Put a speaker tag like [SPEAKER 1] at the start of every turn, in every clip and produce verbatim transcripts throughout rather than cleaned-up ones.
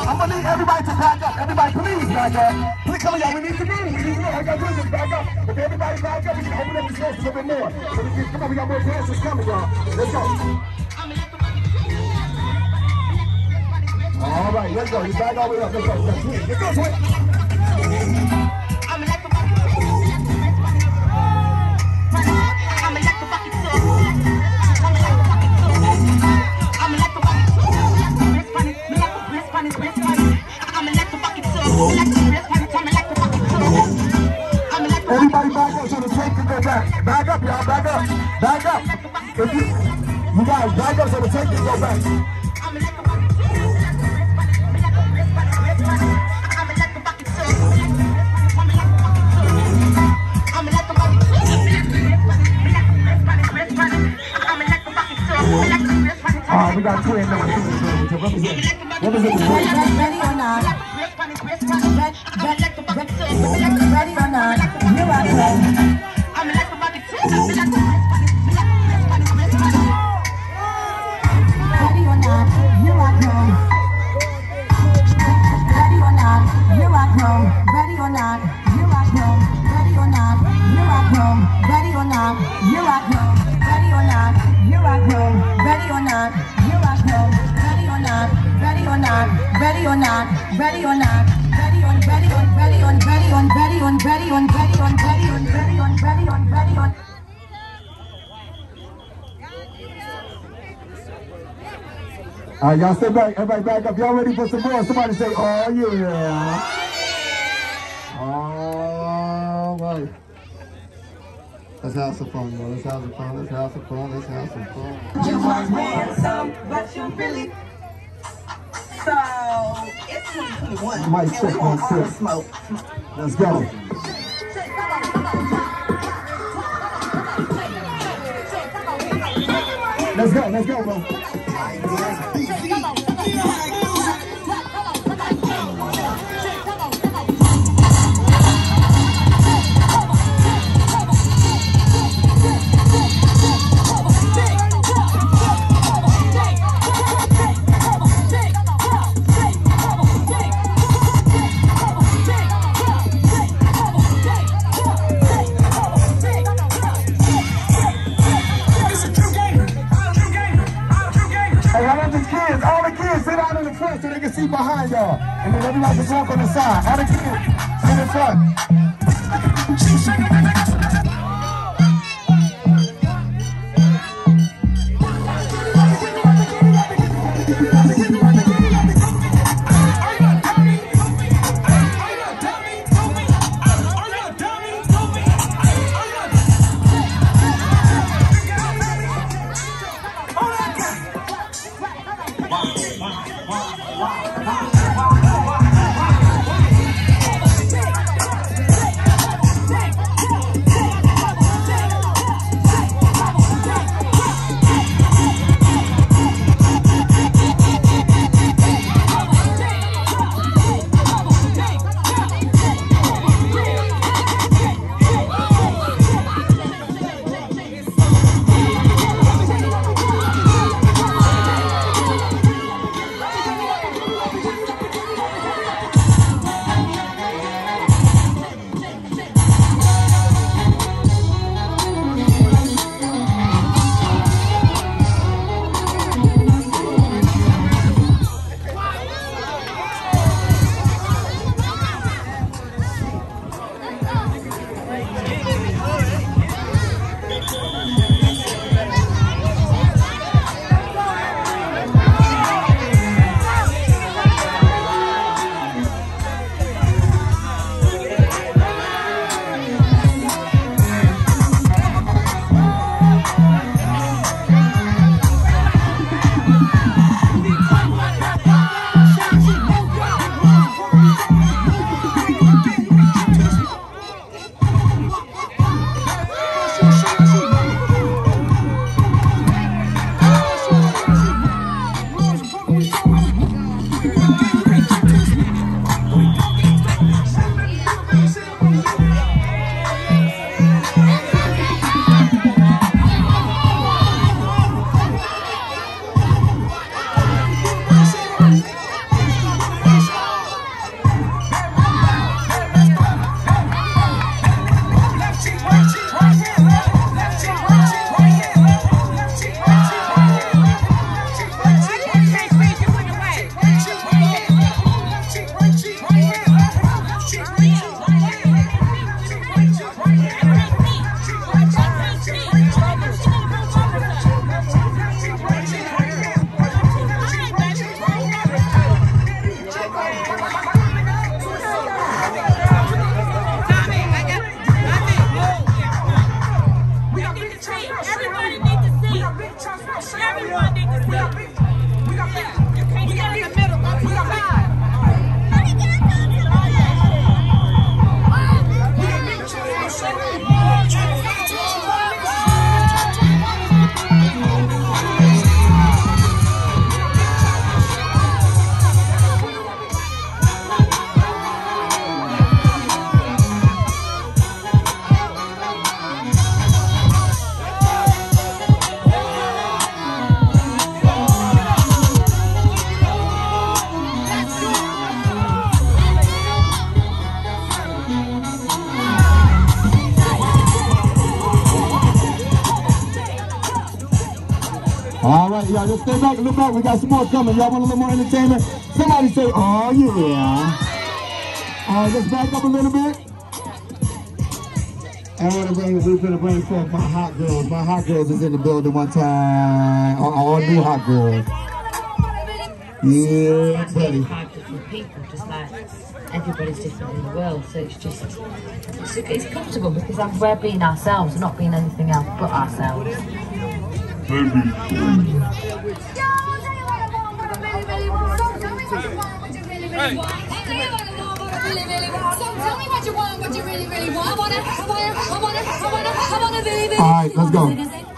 [SPEAKER 1] I'm gonna need everybody to back up. Everybody, please back up. Please come on, y'all. We need to move. We need to move. All you gotta do is just back up. If everybody back up, we can open up the space a little bit more. So we can, come on, we got more dancers coming, y'all. Let's go. All right, let's go. You back all the way up. Let's go. Let's go. Let's go, Sway. Everybody back up so the tape can go back. Back up, y'all. Back up. Back up. If you, you guys back up so the tape can go back. Oh, we got two in there. Represent. Represent the twin.
[SPEAKER 2] Ready or not? Ready or not? Here I come. Ready or not? Here I come. Ready or not? Here I come. Ready or not? Here I come. Ready or not? Here I come. Ready or not? Here I come. Ready or not? Here I come. Ready or not? Here I come. Ready or not? Ready or not? Ready or not? Ready or not? Ready on, ready on, ready on, ready on, ready on, ready on, ready on, ready on, ready on, ready on, ready on.
[SPEAKER 1] All right, y'all stay back. Everybody back up. Y'all ready for some more? Somebody say, oh, yeah. All right. Let's have some fun, y'all. Let's have some fun. Let's have some fun. Let's have some fun.
[SPEAKER 2] You was handsome, but you really... So, it's twenty twenty-one.
[SPEAKER 1] Mic check one, six.
[SPEAKER 2] Smoke.
[SPEAKER 1] Let's go. Let's go, let's go, bro. So they can see behind y'all. And then everybody just walk on the side. All the kids, sit in front. right, y'all. Just stay back and look back. We got some more coming. Y'all want a little more entertainment? Somebody say, oh, yeah. All right, let's back up a little bit. I want to bring, we're going to bring forth my hot girls. My hot girls is in the building one time. All, all new hot girls. Yeah, buddy.
[SPEAKER 3] Five different people, just like everybody's different in the world, so it's just, it's, it's comfortable because I'm, we're being ourselves, not being anything else but ourselves.
[SPEAKER 1] All right, let's go.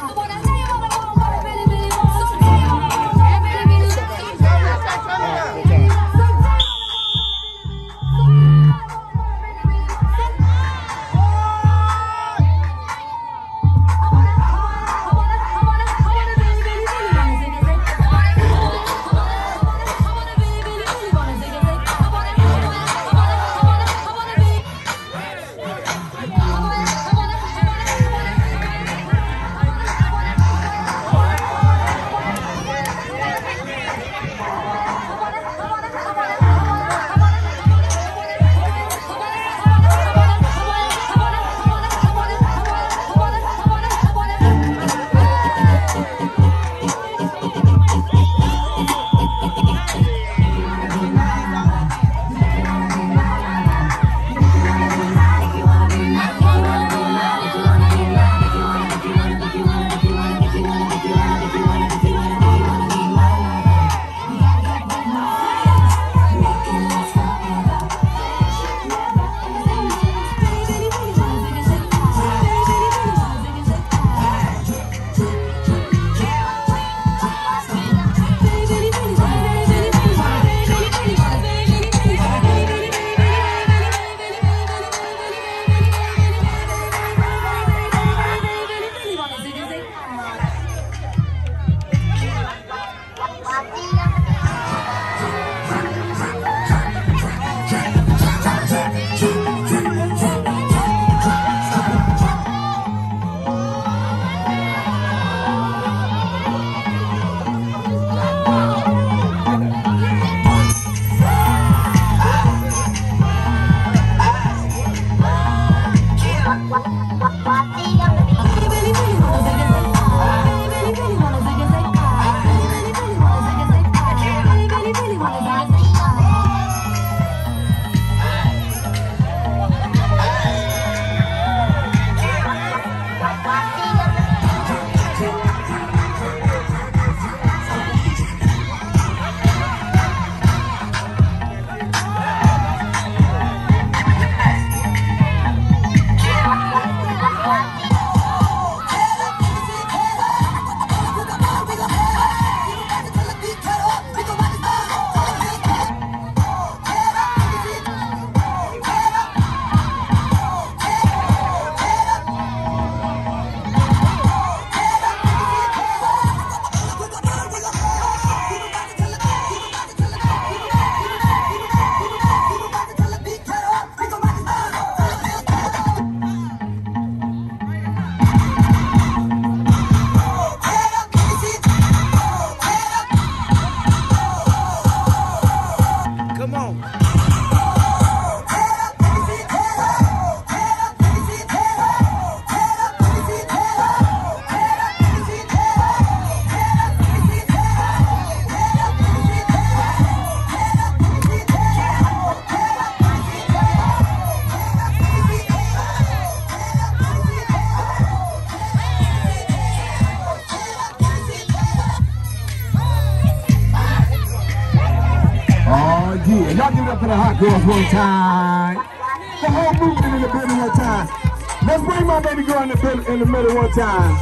[SPEAKER 1] Yeah, y'all give it up for the hot girls one time. The whole movement in the building one time. Let's bring my baby girl in the, building, in the middle one time.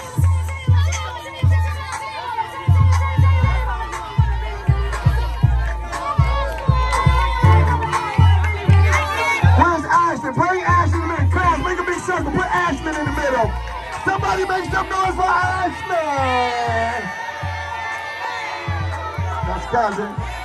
[SPEAKER 1] Where's Ashton? Bring Ashton in the middle. Come on, make a big circle. Put Ashton in the middle. Somebody make some noise for Ashton. That's cousin.